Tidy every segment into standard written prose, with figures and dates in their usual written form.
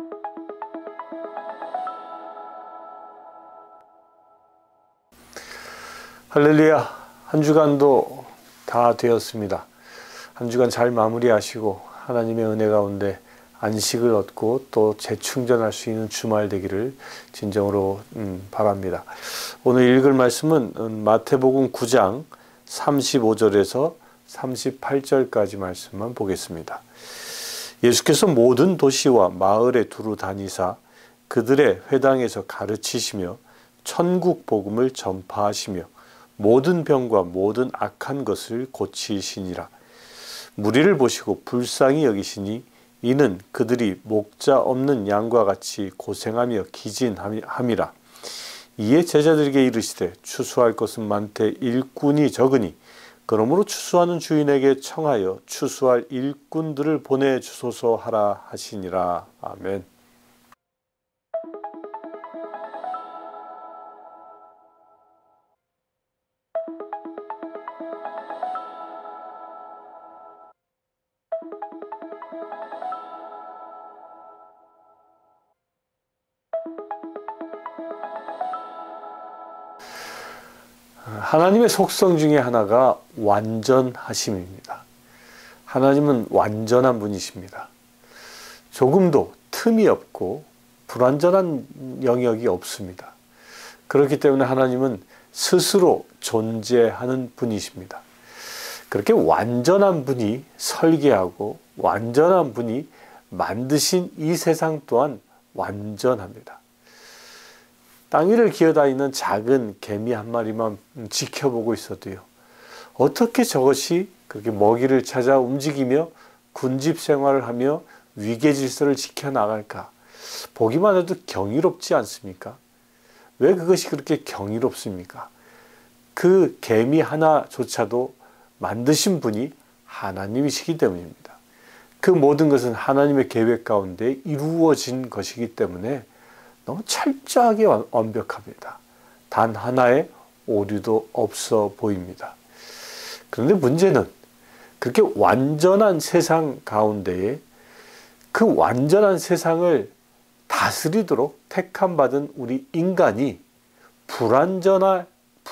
할렐루야. 한 주간도 다 되었습니다. 한 주간 잘 마무리하시고 하나님의 은혜 가운데 안식을 얻고 또 재충전할 수 있는 주말 되기를 진정으로 바랍니다. 오늘 읽을 말씀은 마태복음 9장 35절에서 38절까지 말씀만 보겠습니다. 예수께서 모든 도시와 마을에 두루 다니사 그들의 회당에서 가르치시며 천국 복음을 전파하시며 모든 병과 모든 악한 것을 고치시니라. 무리를 보시고 불쌍히 여기시니 이는 그들이 목자 없는 양과 같이 고생하며 기진함이라. 이에 제자들에게 이르시되 추수할 것은 많되 일꾼이 적으니 그러므로 추수하는 주인에게 청하여 추수할 일꾼들을 보내주소서 하라 하시니라. 아멘. 하나님의 속성 중에 하나가 완전하심입니다. 하나님은 완전한 분이십니다. 조금도 틈이 없고 불완전한 영역이 없습니다. 그렇기 때문에 하나님은 스스로 존재하는 분이십니다. 그렇게 완전한 분이 설계하고 완전한 분이 만드신 이 세상 또한 완전합니다. 땅 위를 기어다니는 작은 개미 한 마리만 지켜보고 있어도요, 어떻게 저것이 그렇게 먹이를 찾아 움직이며 군집 생활을 하며 위계 질서를 지켜나갈까? 보기만 해도 경이롭지 않습니까? 왜 그것이 그렇게 경이롭습니까? 그 개미 하나조차도 만드신 분이 하나님이시기 때문입니다. 그 모든 것은 하나님의 계획 가운데 이루어진 것이기 때문에 너무 철저하게 완벽합니다. 단 하나의 오류도 없어 보입니다. 그런데 문제는 그렇게 완전한 세상 가운데에 그 완전한 세상을 다스리도록 택함받은 우리 인간이 불완전한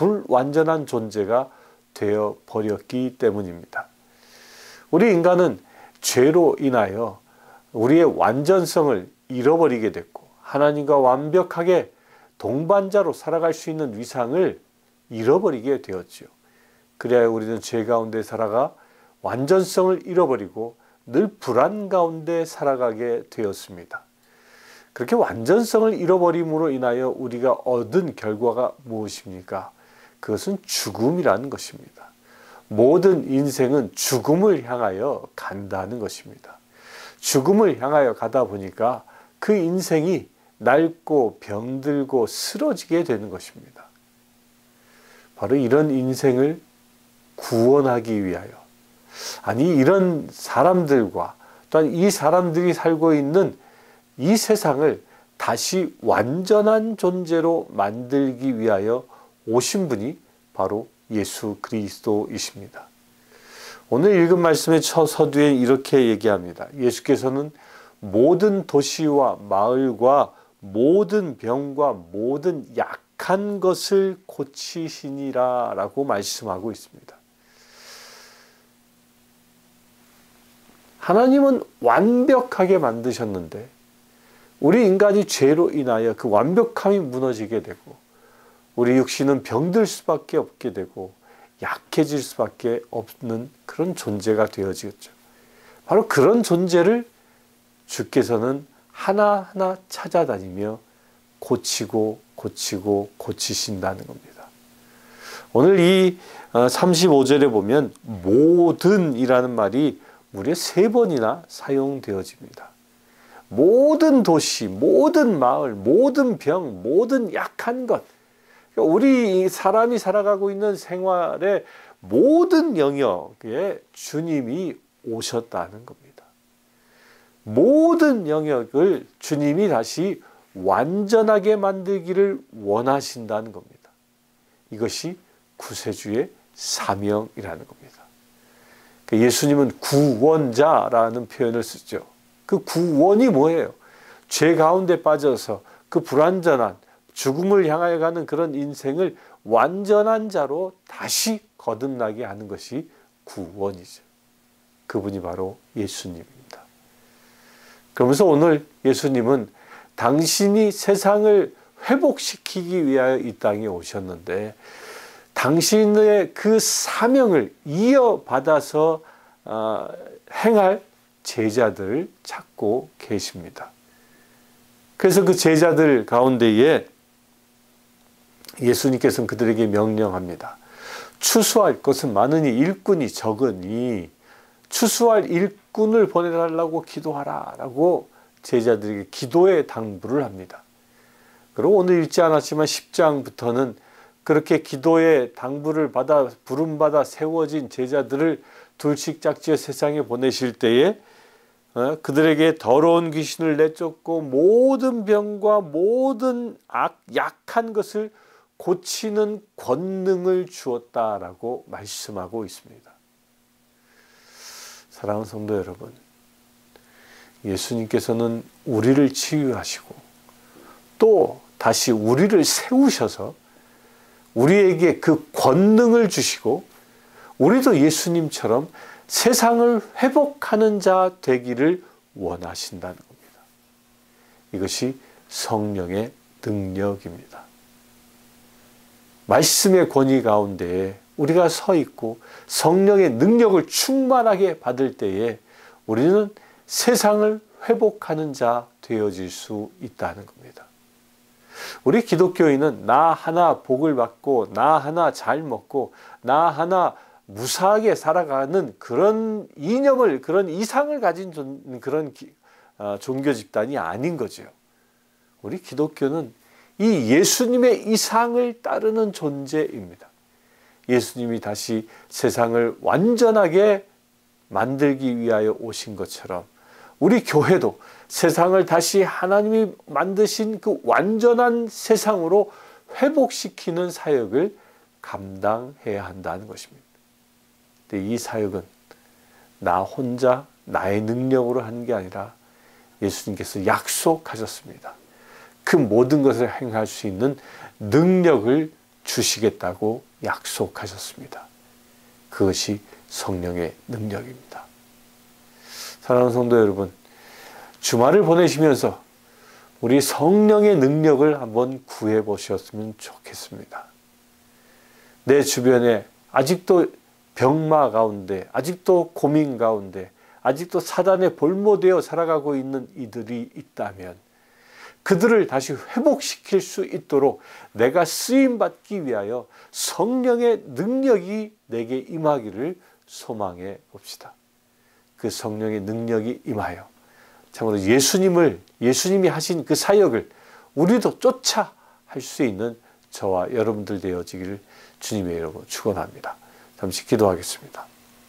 존재가 되어 버렸기 때문입니다. 우리 인간은 죄로 인하여 우리의 완전성을 잃어버리게 됐고 하나님과 완벽하게 동반자로 살아갈 수 있는 위상을 잃어버리게 되었지요. 그래야 우리는 죄 가운데 살아가 완전성을 잃어버리고 늘 불안 가운데 살아가게 되었습니다. 그렇게 완전성을 잃어버림으로 인하여 우리가 얻은 결과가 무엇입니까? 그것은 죽음이라는 것입니다. 모든 인생은 죽음을 향하여 간다는 것입니다. 죽음을 향하여 가다 보니까 그 인생이 낡고 병들고 쓰러지게 되는 것입니다. 바로 이런 인생을 구원하기 위하여, 아니 이런 사람들과 또한 이 사람들이 살고 있는 이 세상을 다시 완전한 존재로 만들기 위하여 오신 분이 바로 예수 그리스도이십니다. 오늘 읽은 말씀의 첫 서두에 이렇게 얘기합니다. 예수께서는 모든 도시와 마을과 모든 병과 모든 약한 것을 고치시니라 라고 말씀하고 있습니다. 하나님은 완벽하게 만드셨는데 우리 인간이 죄로 인하여 그 완벽함이 무너지게 되고 우리 육신은 병들 수밖에 없게 되고 약해질 수밖에 없는 그런 존재가 되어지겠죠. 바로 그런 존재를 주께서는 하나하나 찾아다니며 고치신다는 겁니다. 오늘 이 35절에 보면 모든이라는 말이 무려 3번이나 사용되어집니다. 모든 도시, 모든 마을, 모든 병, 모든 약한 것, 우리 사람이 살아가고 있는 생활의 모든 영역에 주님이 오셨다는 겁니다. 모든 영역을 주님이 다시 완전하게 만들기를 원하신다는 겁니다. 이것이 구세주의 사명이라는 겁니다. 예수님은 구원자라는 표현을 쓰죠. 그 구원이 뭐예요? 죄 가운데 빠져서 그 불완전한 죽음을 향하여 가는 그런 인생을 완전한 자로 다시 거듭나게 하는 것이 구원이죠. 그분이 바로 예수님입니다. 그러면서 오늘 예수님은 당신이 세상을 회복시키기 위하여 이 땅에 오셨는데 당신의 그 사명을 이어받아서 행할 제자들을 찾고 계십니다. 그래서 그 제자들 가운데에 예수님께서는 그들에게 명령합니다. 추수할 것은 많으니 일꾼이 적으니 추수할 일꾼을 보내달라고 기도하라 라고 제자들에게 기도의 당부를 합니다. 그리고 오늘 읽지 않았지만 10장부터는 그렇게 기도의 당부를 받아 부름받아 세워진 제자들을 둘씩 짝지어 세상에 보내실 때에 그들에게 더러운 귀신을 내쫓고 모든 병과 모든 약한 것을 고치는 권능을 주었다라고 말씀하고 있습니다. 사랑하는 성도 여러분, 예수님께서는 우리를 치유하시고 또 다시 우리를 세우셔서 우리에게 그 권능을 주시고 우리도 예수님처럼 세상을 회복하는 자 되기를 원하신다는 겁니다. 이것이 성령의 능력입니다. 말씀의 권위 가운데에 우리가 서 있고 성령의 능력을 충만하게 받을 때에 우리는 세상을 회복하는 자 되어질 수 있다는 겁니다. 우리 기독교인은 나 하나 복을 받고 나 하나 잘 먹고 나 하나 무사하게 살아가는 그런 이념을 그런 이상을 가진 그런 종교 집단이 아닌 거죠. 우리 기독교는 이 예수님의 이상을 따르는 존재입니다. 예수님이 다시 세상을 완전하게 만들기 위하여 오신 것처럼 우리 교회도 세상을 다시 하나님이 만드신 그 완전한 세상으로 회복시키는 사역을 감당해야 한다는 것입니다. 근데 이 사역은 나 혼자 나의 능력으로 하는 게 아니라 예수님께서 약속하셨습니다. 그 모든 것을 행할 수 있는 능력을 주시겠다고 약속하셨습니다. 그것이 성령의 능력입니다. 사랑하는 성도 여러분, 주말을 보내시면서 우리 성령의 능력을 한번 구해 보셨으면 좋겠습니다. 내 주변에 아직도 병마 가운데, 아직도 고민 가운데, 아직도 사단에 볼모되어 살아가고 있는 이들이 있다면 그들을 다시 회복시킬 수 있도록 내가 쓰임받기 위하여 성령의 능력이 내게 임하기를 소망해 봅시다. 그 성령의 능력이 임하여 참으로 예수님이 하신 그 사역을 우리도 쫓아 할 수 있는 저와 여러분들 되어지기를 주님의 이름으로 축원합니다. 잠시 기도하겠습니다.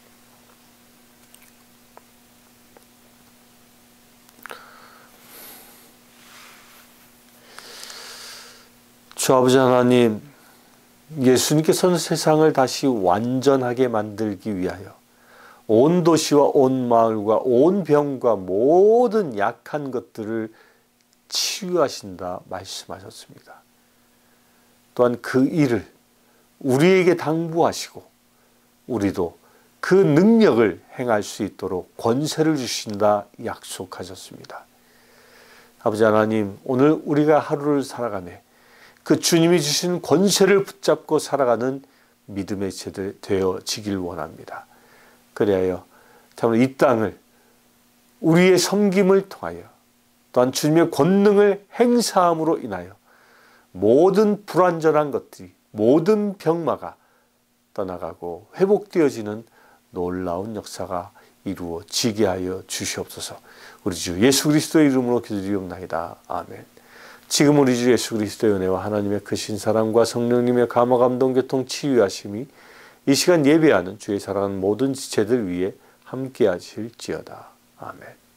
주 아버지 하나님, 예수님께서는 세상을 다시 완전하게 만들기 위하여 온 도시와 온 마을과 온 병과 모든 약한 것들을 치유하신다 말씀하셨습니다. 또한 그 일을 우리에게 당부하시고 우리도 그 능력을 행할 수 있도록 권세를 주신다 약속하셨습니다. 아버지 하나님, 오늘 우리가 하루를 살아가네 그 주님이 주신 권세를 붙잡고 살아가는 믿음의 세대 되어지길 원합니다. 그리하여 참으로 이 땅을 우리의 섬김을 통하여 또한 주님의 권능을 행사함으로 인하여 모든 불완전한 것들이 모든 병마가 떠나가고 회복되어지는 놀라운 역사가 이루어지게 하여 주시옵소서. 우리 주 예수 그리스도의 이름으로 기도드리옵나이다. 아멘. 지금 우리 주 예수 그리스도의 은혜와 하나님의 크신 사랑과 성령님의 감화 감동 교통 치유하심이 이 시간 예배하는 주의 사랑하는 모든 지체들 위에 함께 하실지어다. 아멘.